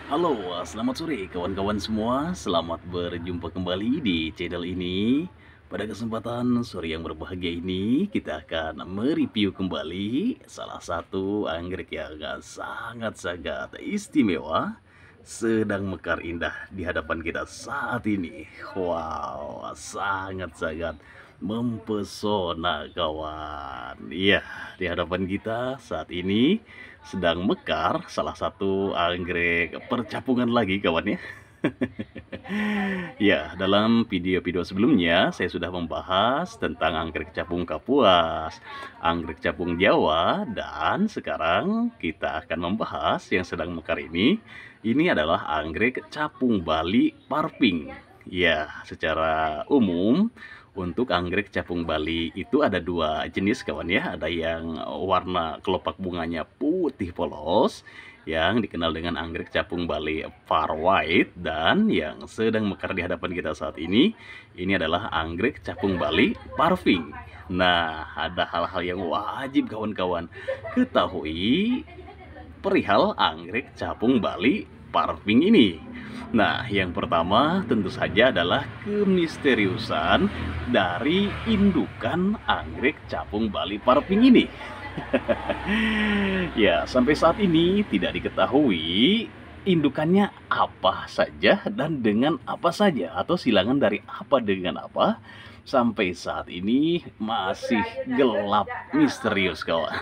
Halo, selamat sore kawan-kawan semua. Selamat berjumpa kembali di channel ini. Pada kesempatan sore yang berbahagia ini, kita akan mereview kembali salah satu anggrek yang sangat-sangat istimewa sedang mekar indah di hadapan kita saat ini. Wow, sangat-sangat mempesona kawan. Iya, di hadapan kita saat ini sedang mekar salah satu anggrek percapungan lagi kawan ya. Ya, dalam video-video sebelumnya saya sudah membahas tentang anggrek capung kapuas, anggrek capung Jawa, dan sekarang kita akan membahas yang sedang mekar ini. Ini adalah anggrek capung Bali Parping. Ya, secara umum untuk anggrek capung Bali itu ada dua jenis kawan ya. Ada yang warna kelopak bunganya putih polos, yang dikenal dengan anggrek capung Bali Far White, dan yang sedang mekar di hadapan kita saat ini adalah anggrek capung Bali Parfing. Nah, ada hal-hal yang wajib kawan-kawan ketahui perihal anggrek capung Bali Parfing ini. Nah, yang pertama tentu saja adalah kemisteriusan dari indukan anggrek capung Bali Parfing ini. Ya, sampai saat ini tidak diketahui indukannya apa saja dan dengan apa saja, atau silangan dari apa dengan apa. Sampai saat ini masih gelap misterius kawan.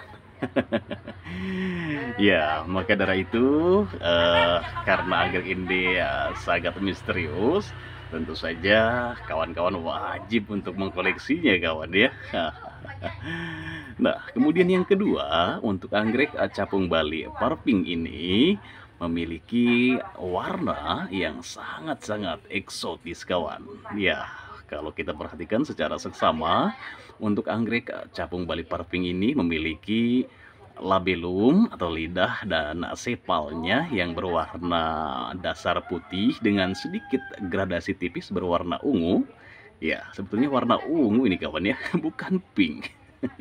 Ya, maka dari itu karena anggrek ini sangat misterius, tentu saja kawan-kawan wajib untuk mengkoleksinya kawan ya. Nah, kemudian yang kedua, untuk anggrek capung Bali Parping ini memiliki warna yang sangat-sangat eksotis kawan. Ya, kalau kita perhatikan secara seksama, untuk anggrek capung Bali Parping ini memiliki labellum atau lidah dan sepalnya yang berwarna dasar putih dengan sedikit gradasi tipis berwarna ungu. Ya, sebetulnya warna ungu ini kawan ya, bukan pink.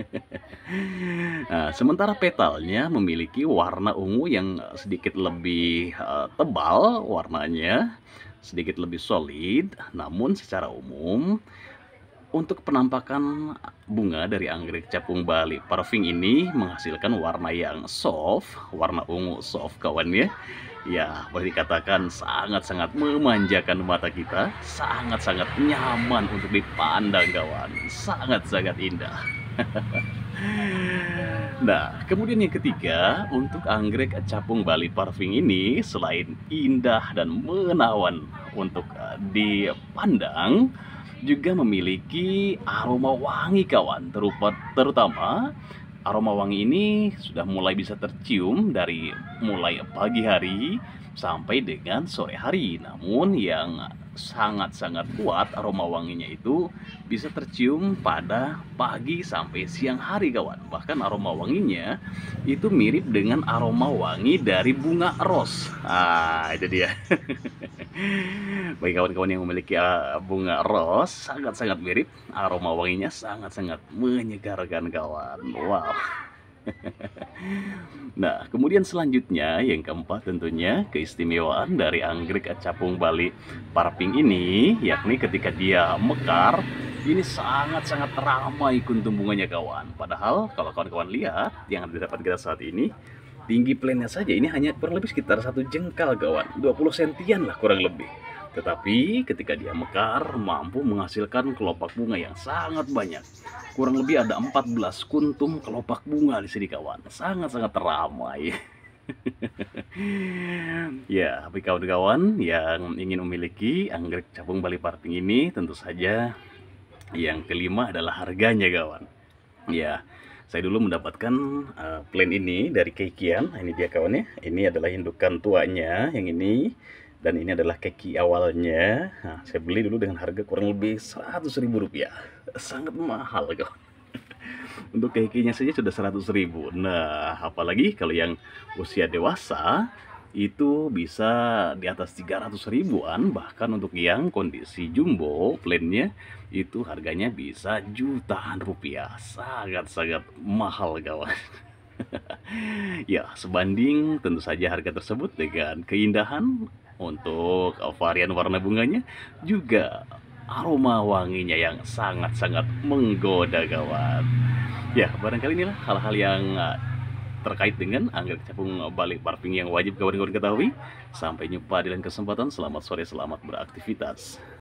Nah, sementara petalnya memiliki warna ungu yang sedikit lebih tebal warnanya, sedikit lebih solid, namun secara umum untuk penampakan bunga dari anggrek capung Bali Parfing ini menghasilkan warna yang soft, warna ungu soft kawan ya. Ya, boleh dikatakan sangat-sangat memanjakan mata kita, sangat-sangat nyaman untuk dipandang kawan, sangat-sangat indah. Nah, kemudian yang ketiga, untuk anggrek capung Bali Parfing ini selain indah dan menawan untuk dipandang, juga memiliki aroma wangi kawan, terutama aroma wangi ini sudah mulai bisa tercium dari mulai pagi hari sampai dengan sore hari. Namun yang sangat-sangat kuat aroma wanginya itu bisa tercium pada pagi sampai siang hari kawan. Bahkan aroma wanginya itu mirip dengan aroma wangi dari bunga ros. Ah, itu dia. Bagi kawan-kawan yang memiliki bunga ros, sangat-sangat mirip. Aroma wanginya sangat-sangat menyegarkan kawan. Wow. Nah, kemudian selanjutnya yang keempat tentunya keistimewaan dari anggrek capung Bali Parping ini, yakni ketika dia mekar, ini sangat-sangat ramai kuntum bunganya kawan. Padahal kalau kawan-kawan lihat yang ada di depan kita saat ini, tinggi plannya saja ini hanya kurang lebih sekitar 1 jengkal kawan, 20 sentian lah kurang lebih. Tetapi ketika dia mekar, mampu menghasilkan kelopak bunga yang sangat banyak. Kurang lebih ada 14 kuntum kelopak bunga di sini kawan. Sangat-sangat ramai. Ya, bagi kawan-kawan yang ingin memiliki anggrek capung Bali Parping ini, tentu saja yang kelima adalah harganya kawan. Ya, saya dulu mendapatkan plan ini dari Kekian. Ini dia kawan ya. Ini adalah indukan tuanya yang ini, dan ini adalah keki awalnya. Nah, saya beli dulu dengan harga kurang lebih 100.000 rupiah. Sangat mahal kawan. Untuk kekinya saja sudah 100.000. Nah, apalagi kalau yang usia dewasa itu bisa di atas 300 ribuan. Bahkan untuk yang kondisi jumbo plannya itu harganya bisa jutaan rupiah. Sangat-sangat mahal kawan. Ya, sebanding tentu saja harga tersebut dengan keindahan untuk varian warna bunganya, juga aroma wanginya yang sangat-sangat menggoda kawan. Ya, barangkali inilah hal-hal yang terkait dengan anggrek capung balik parfing yang wajib kawan-kawan ketahui. Sampai jumpa di lain kesempatan. Selamat sore, selamat beraktivitas.